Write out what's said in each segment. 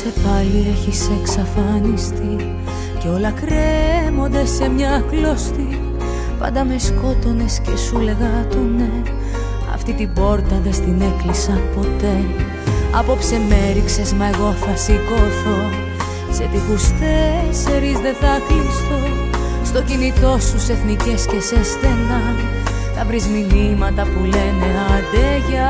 Απόψε πάλι έχεις εξαφανιστεί κι όλα κρέμονται σε μια κλωστή. Πάντα με σκότωνες και σου λέγα το ναι. Αυτή την πόρτα δεν στην έκλεισα ποτέ. Απόψε με έριξες, μα εγώ θα σηκωθώ. Σε τείχους 4 δεν θα κλειστώ. Στο κινητό σου σε εθνικές και σε στενά θα βρεις μηνύματα που λένε άντε γεια.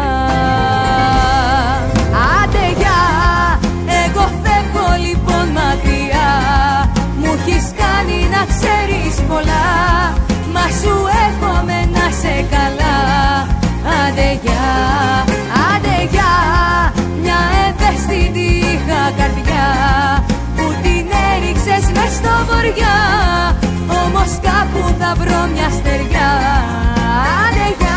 Άντε γεια. Εγώ φεύγω λοιπόν μακριά. Μου έχεις κάνει να ξέρεις πολλά, μα σου εύχομαι να σε καλά. Άντε γεια, άντε γεια. Μια ευαίσθητη είχα καρδιά που την έριξες μες στο βοριά. Όμως κάπου θα βρω μια στεριά. Άντε γεια.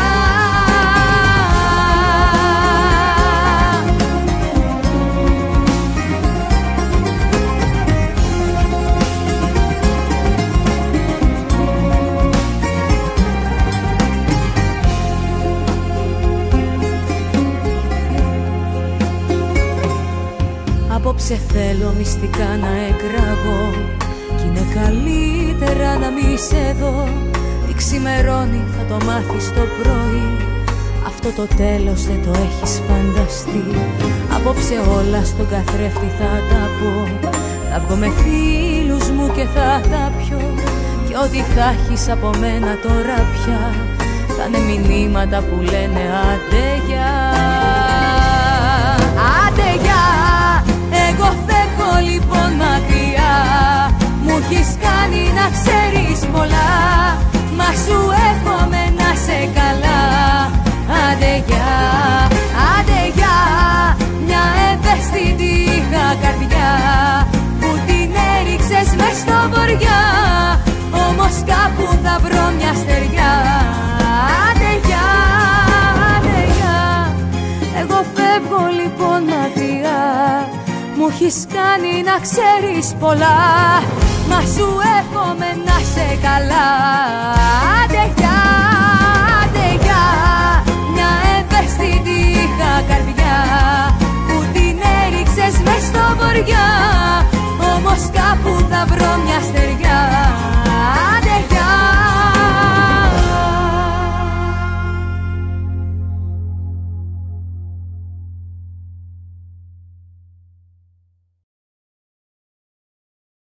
Απόψε θέλω μυστικά να εκραγώ κι είναι καλύτερα να μη σε δω. Τι ξημερώνει θα το μάθεις το πρωί. Αυτό το τέλος δεν το έχεις φανταστεί. Απόψε όλα στον καθρέφτη θα τα πω. Θα βγω με φίλους μου και θα τα πιω. Και ό,τι θα έχεις από μένα τώρα πια θα είναι μηνύματα που λένε άντε γεια. Άντε γεια. Εγώ φεύγω λοιπόν μακριά. Μου έχεις κάνει να ξέρεις πολλά, μα σου εύχομαι να σε καλά. Άντε γεια, άντε γεια. Μια ευαίσθητη είχα καρδιά που την έριξες μες στο βοριά. Όμως κάπου θα βρω μια στεριά. Άντε γεια, άντε γεια. Εγώ φεύγω λοιπόν μακριά. Μου έχεις κάνει να ξέρεις πολλά, μα σου εύχομαι να σε καλά. Άντε γεια, άντε γεια. Μια ευαίσθητη είχα καρδιά που την έριξες μες στο βοριά. Όμως κάπου θα βρω μια στεριά.